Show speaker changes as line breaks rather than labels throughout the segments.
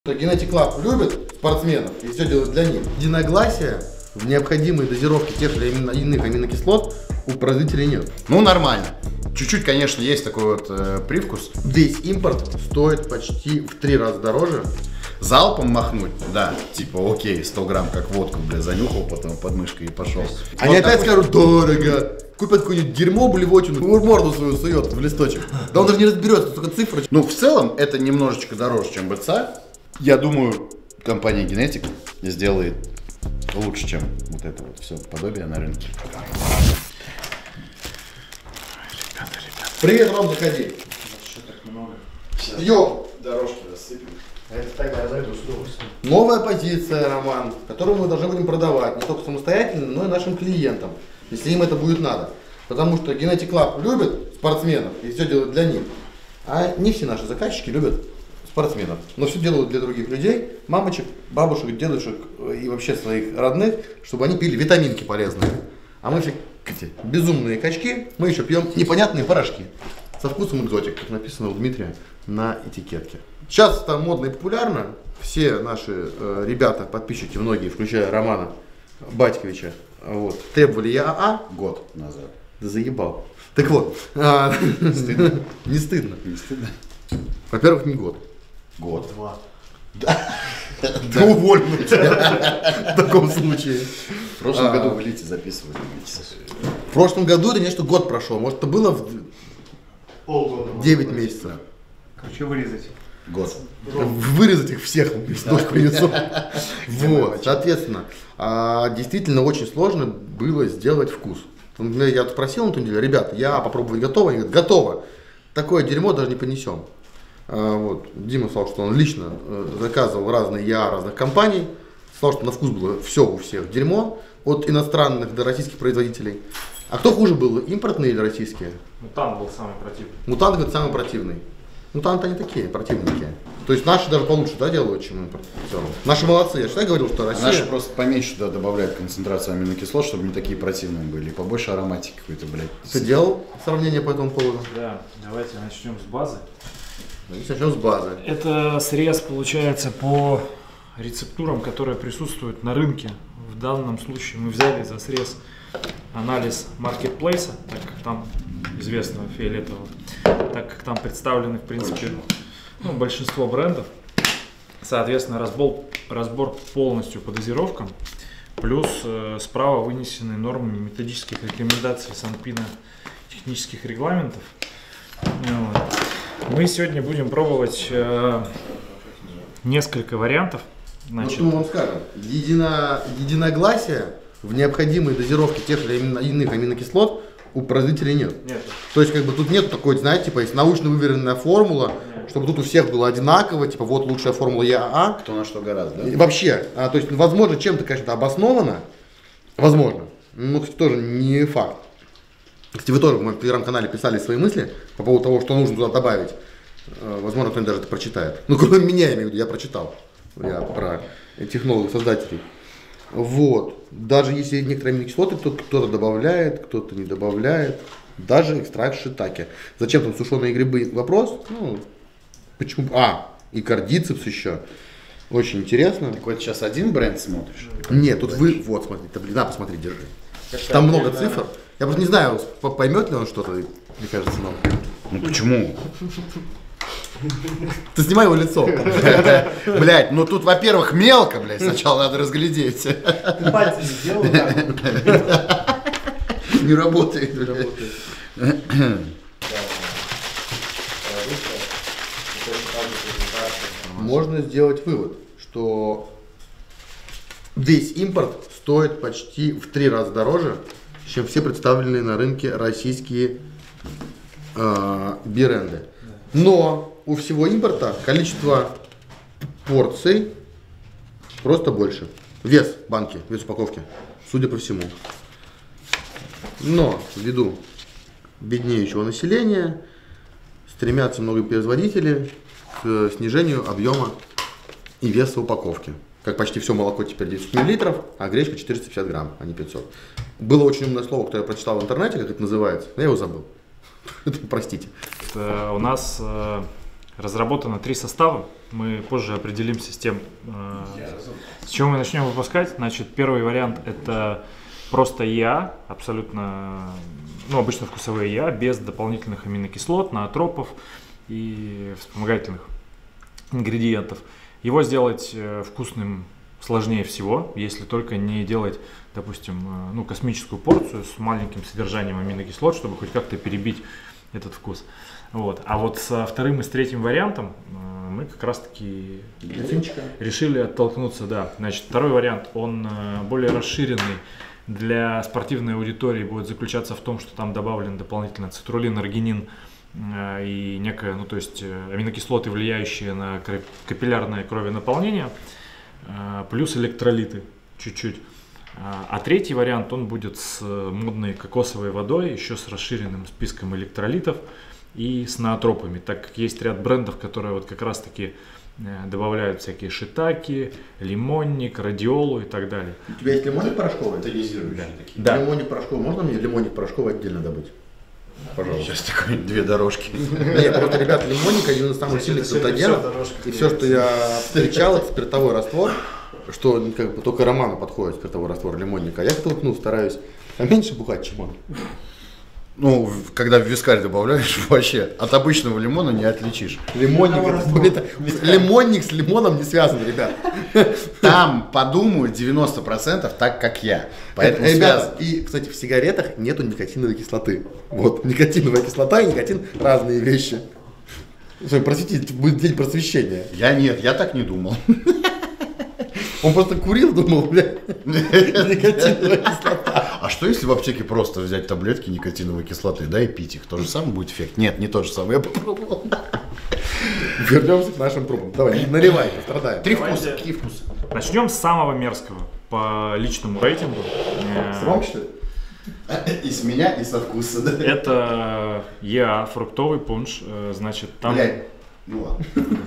Genetic Club любит спортсменов и все делает для них. Единогласия в необходимой дозировке тех или иных аминокислот у производителей нет.
Ну, нормально. Чуть-чуть, конечно, есть такой вот привкус.
Весь импорт стоит почти в 3 раза дороже.
Залпом махнуть, да, типа, окей, 100 грамм, как водку, бля, занюхал, потом под мышкой и пошел.
Они вот опять скажут, дорого. Купят какую-нибудь дерьмо, блевотину, морду свою сует в листочек. Да он даже не разберется, только цифры.
Ну, в целом, это немножечко дороже, чем БЦА. Я думаю, компания Genetic сделает лучше, чем вот это вот все подобие на рынке.
Привет, Ром, заходи.
Что так много?
Пьем.
Дорожки рассыпем.
Это тогда зайду с удовольствием.
Новая позиция, Роман, которую мы должны будем продавать не только самостоятельно, но и нашим клиентам, если им это будет надо. Потому что Genetic Club любит спортсменов и все делает для них. А не все наши заказчики любят спортсменов, но все делают для других людей, мамочек, бабушек, дедушек и вообще своих родных, чтобы они пили витаминки полезные. А мы все безумные качки, мы еще пьем непонятные порошки со вкусом экзотик, как написано у Дмитрия на этикетке. Сейчас это модно и популярно. Все наши ребята, подписчики, многие, включая Романа Батьковича, вот, требовали ЯАА
Год назад.
Да заебал. Так вот, стыдно. Не стыдно.
Не стыдно?
Во-первых, не год.
Год.
2.
Да уволь тебя в таком случае.
В прошлом году в Элите записывали.
В прошлом году это не что год прошел, может это было в
Полгода.
9 месяцев.
Хочу вырезать.
Год.
Вырезать их всех в принесу. Вот, соответственно, действительно очень сложно было сделать вкус. Я спросил на ту неделю, ребята, я попробовать готово? Они говорят, готово. Такое дерьмо даже не понесем. Вот. Дима сказал, что он лично заказывал разные ЯА разных компаний. Сказал, что на вкус было все у всех дерьмо, от иностранных до российских производителей. А кто хуже был, импортные или российские?
Мутант был самый противный.
Мутант, говорит, самый противный. Мутанты они такие, противники. То есть наши даже получше, да, делают, чем импорт. Наши молодцы. Я всегда говорил, что Россия...
Наши просто поменьше туда добавляют концентрацию аминокислот, чтобы не такие противные были. И побольше ароматики какой-то, блядь.
Ты делал сравнение по этому поводу?
Да, давайте начнем с базы.
Начнем с базы.
Это срез получается по рецептурам, которые присутствуют на рынке. В данном случае мы взяли за срез анализ маркетплейса, так как там известного фиолетового, так как там представлены в принципе большинство брендов. Соответственно, разбор полностью по дозировкам, плюс справа вынесены нормы методических рекомендаций Санпина технических регламентов. Вот. Мы сегодня будем пробовать несколько вариантов.
Значит, ну, что мы вам скажем? Единогласия в необходимой дозировке тех или иных аминокислот у производителей нет.
Нет.
То есть, как бы тут нет такой, знаете, типа, есть научно выверенная формула, чтобы тут у всех было одинаково, типа, вот лучшая формула ЯАА.
Кто на что гораздо, да?
И вообще, то есть, возможно, чем-то, конечно, обосновано, возможно, но, кстати, тоже не факт. Кстати, вы тоже в моем телеграм-канале писали свои мысли по поводу того, что нужно туда добавить. Возможно, кто-нибудь даже это прочитает. Ну, кроме меня, я имею в виду, я прочитал. Я про технологов, создателей. Вот. Даже если некоторые аминокислоты кто-то добавляет, кто-то не добавляет. Даже экстракт шитаке. Зачем там сушеные грибы? Вопрос. Ну, почему? И кардицепс еще. Очень интересно.
Так вот сейчас один бренд смотришь?
Нет, тут вы, вот, смотрите, посмотри, держи. Там много цифр. Я просто не знаю, поймет ли он что-то, мне кажется, но...
Ну почему?
Ты снимай его лицо.
Блять, ну тут, во-первых, мелко, блядь, сначала надо разглядеть.
Ты пальцы не сделал,
не работает.
Не работает.
Можно сделать вывод, что весь импорт стоит почти в 3 раза дороже, чем все представленные на рынке российские бренды. Но у всего импорта количество порций просто больше. Вес банки, вес упаковки, судя по всему. Но ввиду беднеющего населения стремятся многие производители к снижению объема и веса упаковки. Как почти все молоко теперь 10 мл, а гречка 450 грамм, а не 500. Было очень умное слово, которое я прочитал в интернете, как это называется, но я его забыл. Простите.
У нас разработано 3 состава Мы позже определимся с тем, с чего мы начнем выпускать. Значит, первый вариант это просто ИА, абсолютно, ну, обычно вкусовые ИА, без дополнительных аминокислот, ноотропов и вспомогательных ингредиентов. Его сделать вкусным сложнее всего, если только не делать, допустим, ну, космическую порцию с маленьким содержанием аминокислот, чтобы хоть как-то перебить этот вкус. Вот. А вот со вторым и с третьим вариантом мы как раз-таки решили оттолкнуться. Да. Значит, второй вариант, он более расширенный для спортивной аудитории, будет заключаться в том, что там добавлен дополнительно цитрулин, аргинин и некое, ну, то есть аминокислоты, влияющие на капиллярное кровенаполнение, плюс электролиты чуть-чуть. А третий вариант, он будет с модной кокосовой водой, еще с расширенным списком электролитов и с ноотропами, так как есть ряд брендов, которые вот как раз-таки добавляют всякие шитаки, лимонник, радиолу и так далее.
У тебя есть лимонник порошковый?
Тонизирующие такие.
Да.
Лимонник порошковый. Можно мне лимонник порошковый отдельно добыть? Пожалуйста.
Сейчас такой 2 дорожки.
Нет, просто, ребята, лимонник один из самых сильных статогенов. И все, что я встречал, это спиртовой раствор, что как бы только Роману подходит спиртовой раствор лимонника. Я как-то, ну, стараюсь поменьше бухать, чем он.
Ну, когда в вискарь добавляешь, вообще от обычного лимона не отличишь.
Лимонник с лимоном не связан, ребят.
Там подумают 90% так, как я. Поэтому
Ребята, и, кстати, в сигаретах нету никотиновой кислоты. Вот, никотиновая кислота и никотин – разные вещи. Простите, будет день просвещения.
я так не думал.
Он просто курил, думал, бля, никотиновая кислота.
А что если в аптеке просто взять таблетки никотиновой кислоты, да, и пить их? То же самое будет эффект? Нет, не то же самое, я попробовал.
Вернемся к нашим пробам. Давай, наливай, пострадаем.
3 вкуса, какие вкусы?
Начнем с самого мерзкого по личному рейтингу.
Сром, что ли?
И с меня, и со вкуса, да?
Это ЕА, фруктовый пунш, значит, там
Блядь, ну ладно.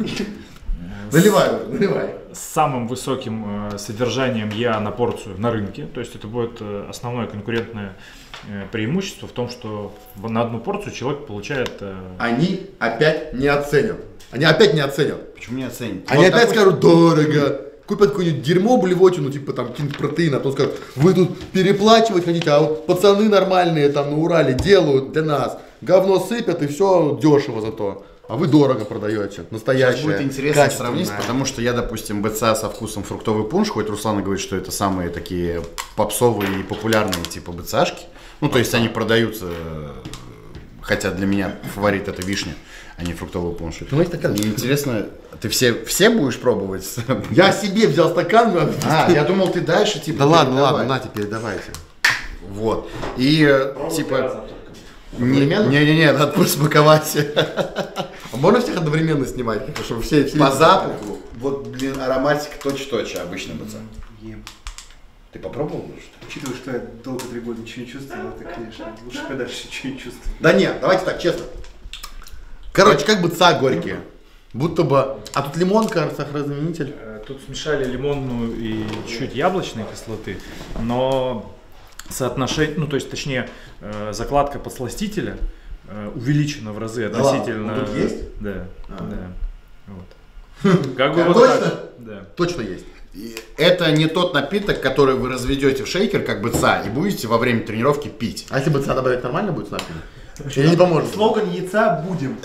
Наливай.
с самым высоким содержанием ЕА на порцию на рынке. То есть это будет основное конкурентное преимущество в том, что на одну порцию человек получает...
Они опять не оценят.
Почему не оценить?
Они опять скажут дорого. Купят какое-нибудь дерьмо блевотину, типа там какие-нибудь протеины, а то скажут, вы тут переплачивать хотите, а вот пацаны нормальные там на Урале делают для нас. Говно сыпят и все дешево зато. А вы дорого продаете. Настоящее.
Сейчас будет интересно сравнить, потому что я, допустим, БЦА со вкусом фруктовый пунш, хоть Руслан говорит, что это самые такие попсовые и популярные типа БЦАшки. Ну, то есть они продаются, хотя для меня фаворит это вишня, а не фруктовый пунш.
Ну, есть стакан.
Мне интересно, ты все будешь пробовать?
Я себе взял стакан.
Я думал, ты дальше, типа.
Да ладно, на теперь давайте.
Вот. И, типа... Не, надо просто смаковать.
А можно всех одновременно снимать? Чтобы все
по запаху, вот, блин, ароматика точь-точь обычно БЦА. Ты попробовал уже?
Учитывая, что я долго 3 года ничего не чувствовал, это, конечно, лучше подальше ничего не чувствую.
Да нет, давайте так, честно. Короче, как БЦА горькие. Будто бы... А тут лимонка, сахарозаменитель.
Тут смешали лимонную и чуть-чуть яблочной кислоты, но соотношение, ну то есть точнее закладка подсластителя увеличена в разы относительно.
Да ладно, тут есть?
Да, да. Вот. Как бы вот
Точно?
так. Да.
Точно есть.
Это не тот напиток, который вы разведете в шейкер, как БЦА, и будете во время тренировки пить.
А если БЦА добавить, нормально будет с напитком? Или не поможет?
Слоган яйца будем.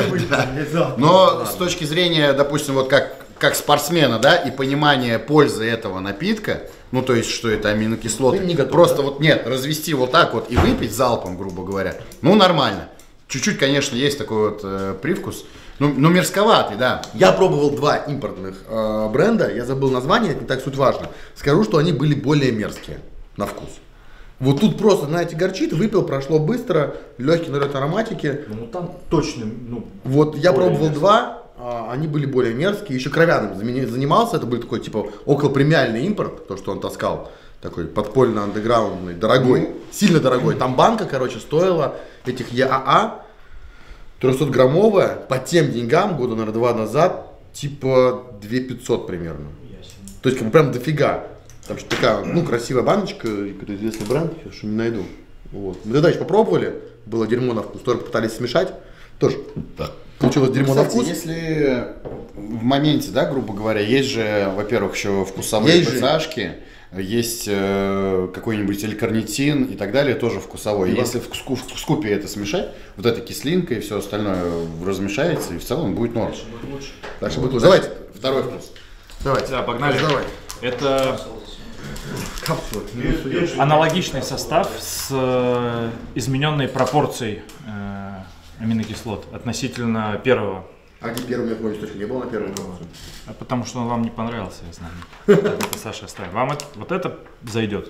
Но с точки зрения, допустим, вот как спортсмена, да, и понимания пользы этого напитка, ну то есть, что это аминокислоты,
Ты не готов,
просто
да?
вот нет, развести вот так вот и выпить залпом, грубо говоря, ну нормально. Чуть-чуть, конечно, есть такой вот привкус, ну мерзковатый, да.
Я пробовал 2 импортных бренда, я забыл название, это не так суть важно. Скажу, что они были более мерзкие на вкус. Вот тут просто, знаете, горчит, выпил, прошло быстро, легкий налет ароматики.
Ну там точно, ну.
Вот я
более
пробовал
мерзкие.
2, они были более мерзкие, еще кровяным занимался, это был такой типа около премиальный импорт, то, что он таскал, такой подпольно андеграундный, дорогой, сильно дорогой. Там банка, короче, стоила этих ЕАА 300-граммовая по тем деньгам, года, наверное, 2 назад, типа 2500 примерно. То есть как бы прям дофига. Там что-то такая, ну, красивая баночка, какой-то известный бренд, я что не найду. Вот. Мы тогда еще попробовали, было дерьмо на вкус, тоже пытались смешать, тоже Получилось дерьмо на
Кстати,
вкус.
если в моменте, да, грубо говоря, есть же, во-первых, еще вкусовые
Есть же.
БЦАшки, есть какой-нибудь L-карнитин и так далее, тоже вкусовой.
Да.
Если в скупе это смешать, вот эта кислинка и все остальное размешается, и в целом будет норм.
Дальше будет. Давайте.
Второй вкус.
Давайте.
Да, погнали.
Давай.
Это
Капсулы.
аналогичный состав с измененной пропорцией аминокислот относительно первого.
А где первый у меня точно не было на первом капсуле?
Потому что он вам не понравился, я знаю. Это Саша оставим. Вам вот это зайдет.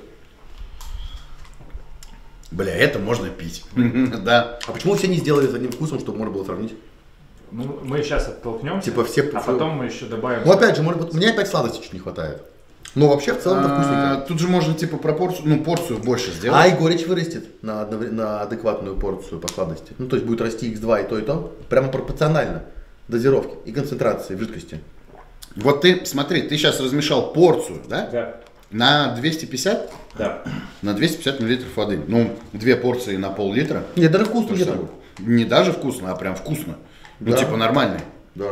Бля, это можно пить. Да.
А почему все не сделали с одним вкусом, чтобы можно было сравнить?
Ну, мы сейчас оттолкнемся,
Типа все-
а потом мы еще добавим.
Ну опять же, может быть, мне опять сладости чуть не хватает. Но вообще в целом это вкусненько.
Тут же можно типа пропорцию, ну порцию больше сделать.
А и горечь вырастет на адекватную порцию по сладости. Ну то есть будет расти x2 и то. Прямо пропорционально дозировке и концентрации в жидкости.
Вот ты, смотри, ты сейчас размешал порцию, да?
Да.
На 250?
Да.
На 250 миллилитров воды. Ну, 2 порции на пол-литра.
Нет, даже вкусно
То же
где-то.
самое. Не даже вкусно, а прям вкусно. Ну,
Да.
типа нормальный.
Да.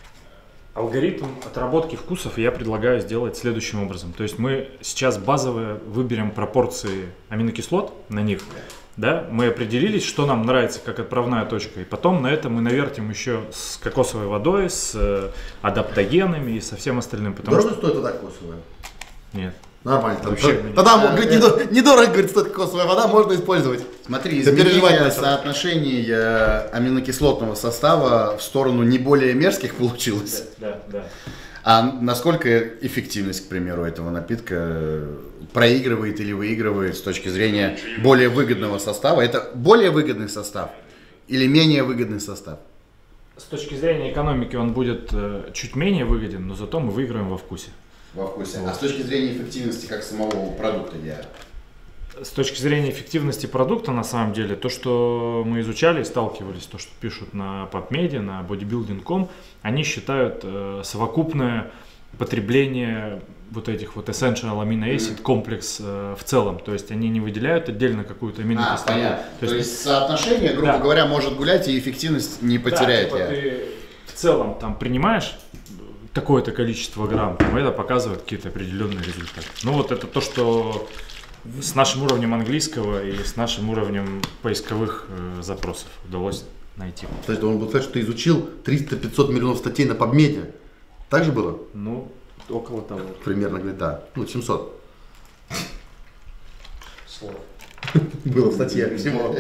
Алгоритм отработки вкусов я предлагаю сделать следующим образом. То есть мы сейчас базовые выберем пропорции аминокислот на них. Да? Мы определились, что нам нравится как отправная точка. И потом на это мы навертим еще с кокосовой водой, с адаптогенами и со всем остальным. Потому
Дорого
что...
стоит вода кокосовая?
Нет.
Нормально.
Вообще,
Тогда, говорит, недорого, говорит, стоит кокосовая вода, можно использовать.
Смотри,
Да переживать
изменение
начал.
соотношений аминокислотного состава в сторону не более мерзких получилось.
Да, да.
А насколько эффективность, к примеру, этого напитка проигрывает или выигрывает с точки зрения более выгодного состава? Это более выгодный состав или менее выгодный состав?
С точки зрения экономики он будет чуть менее выгоден, но зато мы выиграем во вкусе.
Во вкусе. А с точки зрения эффективности как самого продукта я...
С точки зрения эффективности продукта, на самом деле, то, что мы изучали и сталкивались, то, что пишут на PubMed, на bodybuilding.com, они считают совокупное потребление вот этих вот essential amino acid комплекс в целом. То есть они не выделяют отдельно какую-то аминокислоту.
понятно.
То
То есть соотношение, грубо
Да.
говоря, может гулять и эффективность не потеряет.
Да, типа ты в целом там принимаешь такое-то количество грамм, там, это показывает какие-то определенные результаты. Ну вот это то, что с нашим уровнем английского и с нашим уровнем поисковых запросов удалось найти.
То есть он был сказать, что ты изучил 300-500 миллионов статей на PubMed. Так же было?
Ну, около того.
Примерно, говорит, да. Ну, 700.
Слов.
Было в статье всего.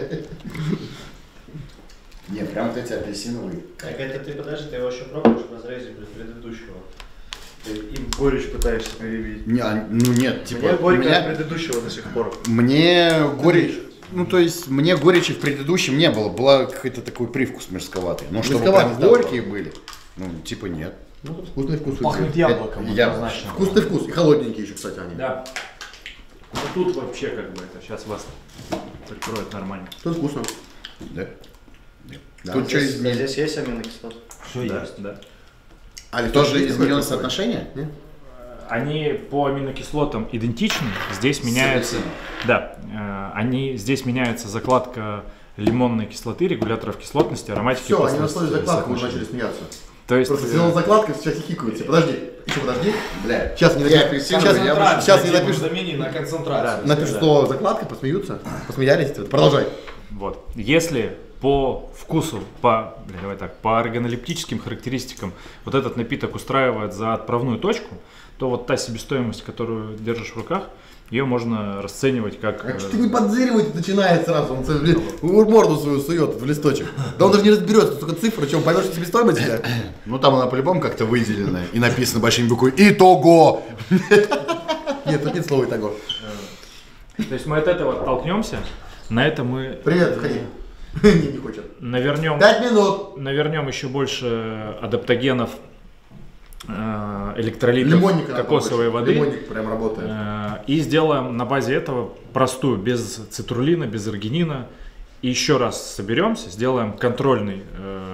Нет, прям вот эти апельсиновые.
Так это ты подожди, ты его еще пробуешь в разрезе предыдущего.
Ты им горечь пытаешься проявить.
Ну нет, типа,
Мне
у
горько
меня-
от предыдущего до сих пор.
Мне горечь, ну то есть мне горечи в предыдущем не было, была какой-то такой привкус мерзковатый. Но чтобы
Мерзковатый,
прям
да,
горькие были, ну типа нет.
Ну, тут вкусный вкус.
Пахнет яблоком,
Я-
однозначно.
Вкусный вкус. И холодненькие еще, кстати, они.
Да. Ну тут вообще как бы это сейчас вас прикроет нормально.
Тут вкусно.
Да?
Да.
Тут что
Здесь,
изменилось?
здесь есть аминокислоты?
Все
Да.
есть, да.
А
Тоже
есть
изменилось
такое?
соотношение?
Нет?
Они по аминокислотам идентичны. Здесь меняется, да, они здесь меняется закладка лимонной кислоты, регуляторов кислотности, ароматики.
Все, они на
посластности,
основе закладки уже
соотношения.
начали смеяться.
То есть
Просто сделал закладку, сейчас хихикают все. Подожди, еще подожди.
Бля,
Сейчас не
я
напишут.
апельсиновый,
Сейчас,
я
сейчас не напишут.
Замени на концентрацию.
Напишут, что закладка, посмеются. Посмеялись. Продолжай.
Вот. Если по вкусу, давай так, по органолептическим характеристикам вот этот напиток устраивает за отправную точку, то вот та себестоимость, которую держишь в руках, ее можно расценивать как...
А что ты не подзыривать начинает сразу? Он морду свою сует в листочек. Да он даже не разберется, только цифры, что он поймет, что себестоимость тебя.
ну там она по-любому как-то выделена и написано большими буквами «Итого».
Нет, тут нет слова «итого».
То есть мы от этого оттолкнемся, на это мы
Привет, входи. Не хочет.
навернем
5 минут.
еще больше адаптогенов, электролитов,
Лимонника.
кокосовой воды.
Лимонник прям работает.
И сделаем на базе этого простую, без цитрулина, без аргинина. И еще раз соберемся, сделаем контрольную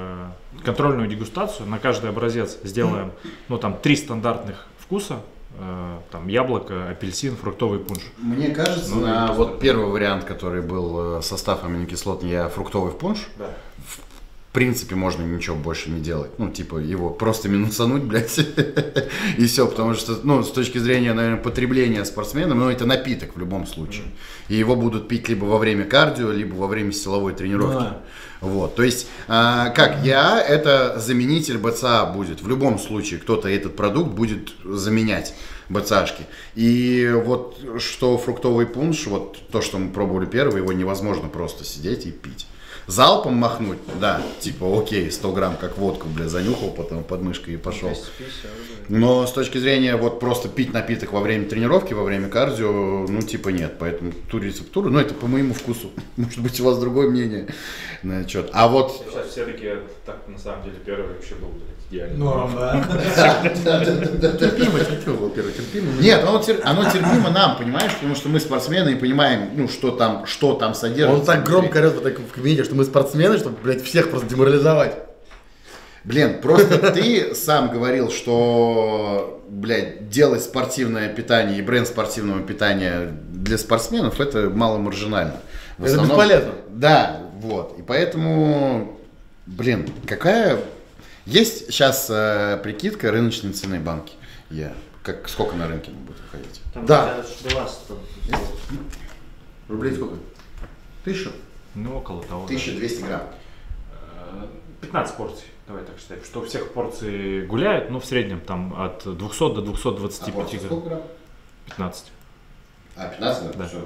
дегустацию. На каждый образец сделаем, ну там 3 стандартных вкуса. Там яблоко, апельсин, фруктовый пунш.
Мне кажется,
Ну,
на
и
вот первый вариант, который был состав аминокислот, я фруктовый пунш,
Да.
в принципе можно ничего больше не делать. Ну, типа, его просто минусануть, блядь, и все. Потому что, ну, с точки зрения, наверное, потребления спортсменом, ну, это напиток в любом случае. И его будут пить либо во время кардио, либо во время силовой тренировки. Вот, то есть, как я, это заменитель БЦА будет. В любом случае, кто-то этот продукт будет заменять. БЦАшки. И вот что фруктовый пунш, вот то, что мы пробовали первый, его невозможно просто сидеть и пить. Залпом махнуть, да, типа окей, 100 грамм как водку, бля, занюхал, потом под мышкой и пошел. Но с точки зрения вот просто пить напиток во время тренировки, во время кардио, ну типа нет. Поэтому ту рецептуру, ну это по моему вкусу. Может быть у вас другое мнение на счет. А вот...
Сейчас все-таки так на самом деле первый вообще был идеальный.
Норм, да.
Терпимо, во-первых, терпимо.
Нет, оно терпимо нам, понимаешь, потому что мы спортсмены и понимаем, ну что там содержится.
Он так громко орет в кабинете, что мы спортсмены, чтобы, блядь, всех просто деморализовать.
Блин, просто ты сам говорил, что, блядь, делать спортивное питание и бренд спортивного питания для спортсменов это мало маржинально.
Это бесполезно.
Да, вот. И поэтому, блин, какая... Есть сейчас прикидка рыночной цены банки. Сколько на рынке будет выходить?
Там
Да.
была
Рублей сколько? 1000?
Ну, около того.
1200 грамм.
15 порций, давай так считаем, что у всех порции гуляют, ну, в среднем там от 200 до 225 грамм.
Сколько грамм?
15.
15?
Да.
Все,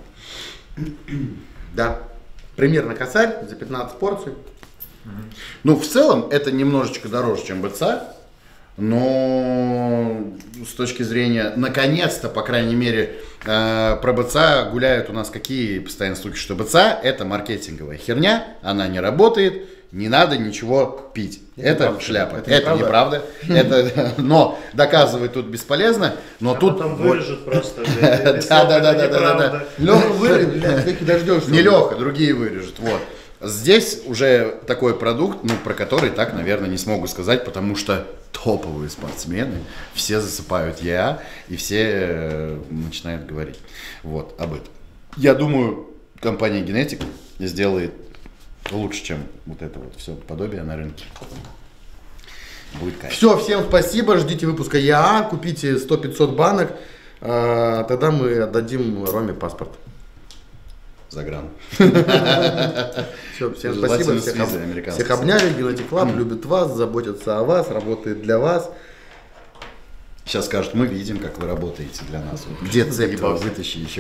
Да. Примерно косарь за 15 порций.
Ну, в целом, это немножечко дороже, чем БЦА, но с точки зрения, наконец-то, по крайней мере, про БЦА гуляют у нас какие постоянно слухи, что БЦА это маркетинговая херня, она не работает, не надо ничего пить. Это шляпа. Это неправда. Но доказывать тут бесполезно, но тут...
Потом вырежут просто.
Да.
Леха вырежет, блядь, дождешься.
Не Леха, другие вырежут. Вот. Здесь уже такой продукт, ну, про который так, наверное, не смогу сказать, потому что топовые спортсмены, все засыпают и все начинают говорить вот об этом. Я думаю, компания Генетик сделает лучше, чем вот это вот все подобие на рынке. Будет кайф.
Все, всем спасибо, ждите выпуска ЯА, купите 100-500 банок, тогда мы отдадим Роме паспорт.
Загран.
Все, всем спасибо, всех обняли, Генетик Клаб любит вас, заботится о вас, работает для вас.
Сейчас скажут, мы видим, как вы работаете для нас. Где цепь вытащи еще.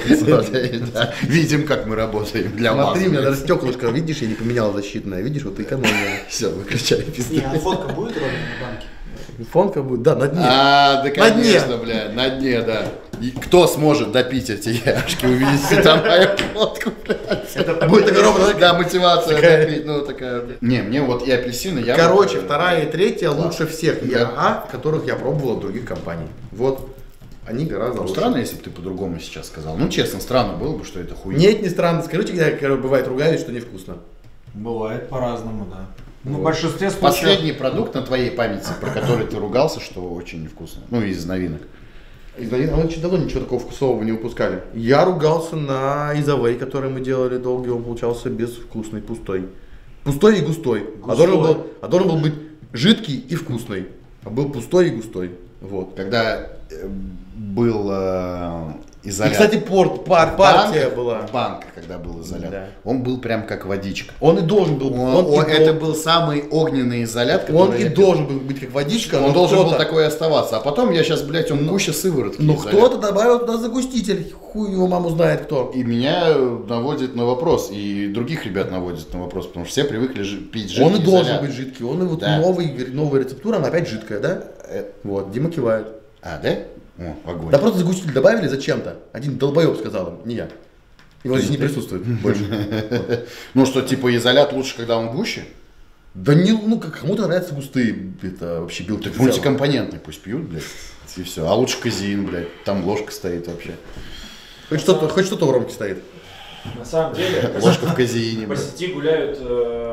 Видим, как мы работаем для вас.
Смотри, у меня даже стеклышко, видишь, я не поменял защитное, видишь, вот экономия.
Все, выключай пиздец.
А фотка будет Роме на банке?
Фонка будет, да, на дне.
Да, конечно, бля, на дне, да. И кто сможет допить эти яшки, увидите там мою фотку, блядь.
Будет такая ровно,
да, мотивация допить, ну такая. Не, мне вот и апельсины, я.
Короче, вторая и третья лучше всех ЯА, которых я пробовал от других компаний. Вот, они гораздо лучше.
Странно, если бы ты по-другому сейчас сказал. Ну, честно, странно было бы, что это хуйня.
Нет, не странно. Скажите, когда бывает ругаюсь, что невкусно.
Бывает по-разному, да. Ну,
Вот.
в большинстве случаев...
Последний продукт на твоей памяти, про который ты ругался, что очень невкусно. Ну, из новинок.
Мы очень давно ничего такого вкусового не выпускали. Я ругался на изовей, который мы делали долго, он получался безвкусный, пустой. Пустой и густой. А должен был быть жидкий и вкусный. А был пустой и густой. Вот.
Когда был изолят.
И, кстати, партия была.
Банк, когда был изолят.
Да.
Он был прям как водичка.
Он и должен был.
Это был самый огненный изолят, который...
Он и должен был быть как водичка.
Он должен был такой оставаться. А потом я сейчас, блядь, он гуще сыворотки.
Ну кто-то добавил туда загуститель. Хуй его маму знает кто.
И меня наводит на вопрос, и других ребят наводит на вопрос, потому что все привыкли пить жидкий
Он и должен
изолят.
быть жидкий. Он и вот
Да.
новая рецептура, она опять жидкая, да? Вот, Дима кивает.
А, да? О, огонь.
Да просто загуститель добавили зачем-то. Один долбоеб сказал им, не я. Его здесь не присутствует больше.
Ну что, типа изолят лучше, когда он гуще?
Да не, ну как кому-то нравятся густые, это вообще белки.
Так мультикомпонентный пусть пьют, блядь, и все. А лучше казеин, блядь, там ложка стоит вообще.
Хоть что-то в ромке стоит.
На самом деле,
Ложка в казеине,
по
блядь.
сети гуляют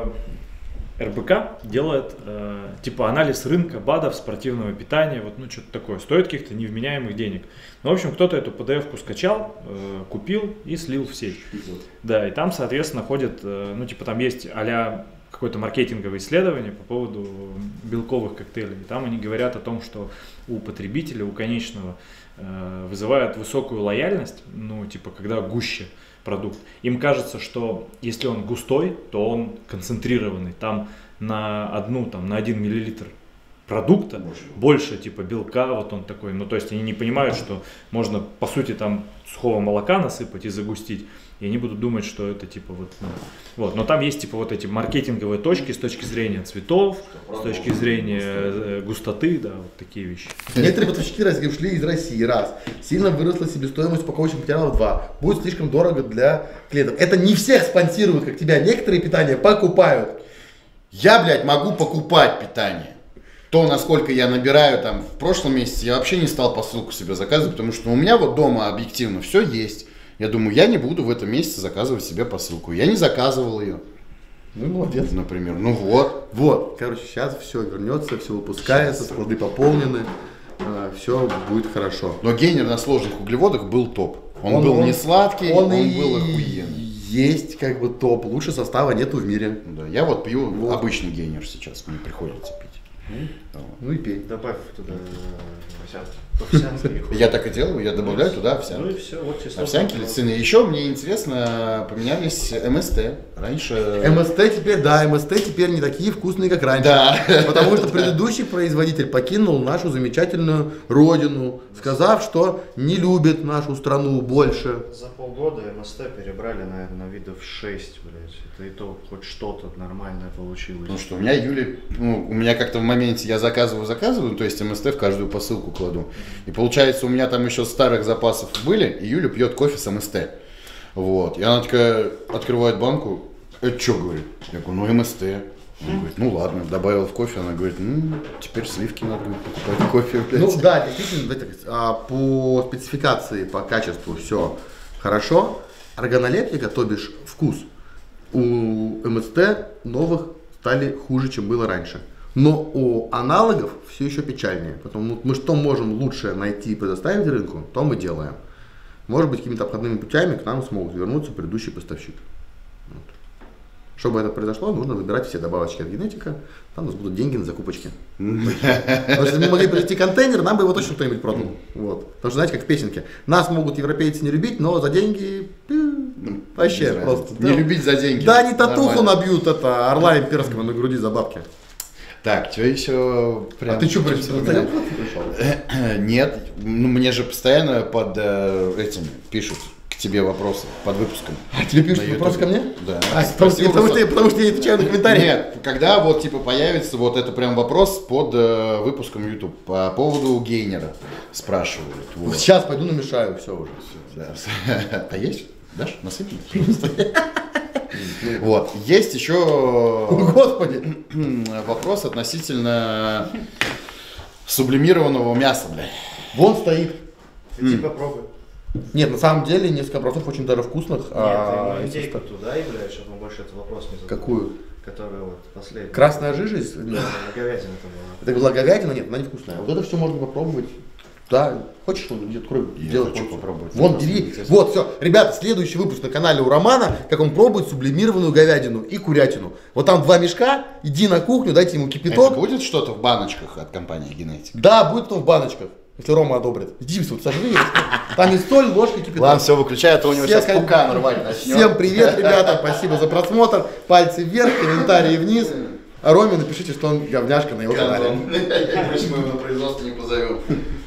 РБК, делает типа анализ рынка БАДов, спортивного питания, вот ну что-то такое, стоит каких-то невменяемых денег. Ну, в общем, кто-то эту PDF-ку скачал, купил и слил в сеть. Да, и там, соответственно, ходит, ну типа там есть а-ля какое-то маркетинговое исследование по поводу белковых коктейлей. И там они говорят о том, что у потребителя, у конечного, вызывает высокую лояльность, ну, типа, когда гуще продукт. Им кажется, что если он густой, то он концентрированный. Там на 1 миллилитр продукта больше типа белка, вот он такой. Ну, то есть они не понимают, что можно, по сути, там сухого молока насыпать и загустить. И они будут думать, что это типа вот, ну, вот. Но там есть типа вот эти маркетинговые точки с точки зрения цветов, с точки зрения густоты, да, вот такие вещи.
Некоторые поставщики ушли из России, раз. Сильно выросла себестоимость упаковочных материалов, 2. Будет слишком дорого для клиентов. Это не всех спонсируют, как тебя. Некоторые питания покупают.
Я, блядь, могу покупать питание. То, насколько я набираю там в прошлом месяце, я вообще не стал посылку себе заказывать, потому что у меня вот дома объективно все есть. Я думаю, я не буду в этом месяце заказывать себе посылку. Я не заказывал ее.
Ну, молодец.
Например. Ну вот.
Вот. Короче, сейчас все вернется, все выпускается, склады пополнены. Все будет хорошо.
Но гейнер на сложных углеводах был топ. Он был не сладкий, он был охуенный.
Есть как бы топ. Лучше состава нету в мире.
Да, я вот пью обычный гейнер сейчас. Мне приходится пить.
Ну и пей.
Добавь туда овсянки.
Я так и делаю, я добавляю туда овсянки.
Ну и все, вот тебе
Овсянки, лецины. Еще мне интересно, поменялись МСТ. Раньше...
МСТ теперь не такие вкусные, как раньше.
Да.
Потому что предыдущий производитель покинул нашу замечательную родину, сказав, что не любит нашу страну больше.
За полгода МСТ перебрали, наверное, на видов 6, блядь. Это и то хоть что-то нормальное получилось.
Потому что у меня Юля, у меня как-то в моменте я заказываю, то есть МСТ в каждую посылку кладу. И получается, у меня там еще старых запасов были, и Юля пьет кофе с МСТ. Вот. И она такая открывает банку, это что, говорит? Я говорю, ну МСТ. Она говорит, ну ладно, добавила в кофе, она говорит, теперь сливки надо будет покупать кофе. Блядь.
Ну да, действительно, по спецификации, по качеству все хорошо. Органолептика, то бишь вкус, у МСТ новых стали хуже, чем было раньше. Но у аналогов все еще печальнее. Потому мы что можем лучше найти и предоставить рынку, то мы делаем. Может быть, какими-то обходными путями к нам смогут вернуться предыдущий поставщик. Вот. Чтобы это произошло, нужно выбирать все добавочки от генетика. Там у нас будут деньги на закупочки. Потому что если мы могли привезти контейнер, нам бы его точно кто-нибудь продал. Вот. Потому что, знаете, как в песенке. Нас могут европейцы не любить, но за деньги вообще просто.
Не любить за деньги.
Да, они татуху набьют, это орла имперского на груди за бабки.
Так, что еще?
А ты что, пришел?
Нет, ну мне же постоянно под этим пишут к тебе вопросы, под выпуском.
А тебе пишут вопросы ко мне?
Да.
Потому что я не отвечаю на комментарии.
Нет, когда вот типа появится вот это прям вопрос под выпуском YouTube по поводу гейнера спрашивают. Вот.
Сейчас пойду намешаю, все уже.
А есть? Дашь? Насыпь? Вот. Есть еще
Господи.
вопрос относительно сублимированного мяса, блядь.
Вон стоит.
Иди попробуй.
Нет, на самом деле несколько процентов очень даже вкусных.
Нет, ты индейку туда и, блядь, чтобы мы больше этот вопрос не задавали.
Какую?
Которая вот последняя.
Красная жижа? Нет.
Говядина там была.
Это была говядина? Нет, она невкусная. Вот это все можно попробовать. Да, хочешь, что где открою?
Я хочу попробовать.
Вон, бери. Вот, все. Ребята, следующий выпуск на канале у Романа, как он пробует сублимированную говядину и курятину. Вот там 2 мешка, иди на кухню, дайте ему кипяток.
Это будет что-то в баночках от компании Генетик?
Да, будет потом в баночках, если Рома одобрит. Иди, вот сожри. Там и соль, ложка, кипяток.
Ладно, все, выключай, а то у него сейчас
Всем
пукан рвать начнет.
Всем привет, ребята, спасибо за просмотр. Пальцы вверх, комментарии вниз. А Роме напишите, что он говняшка на его канале.
Почему мы его на производство не позовем?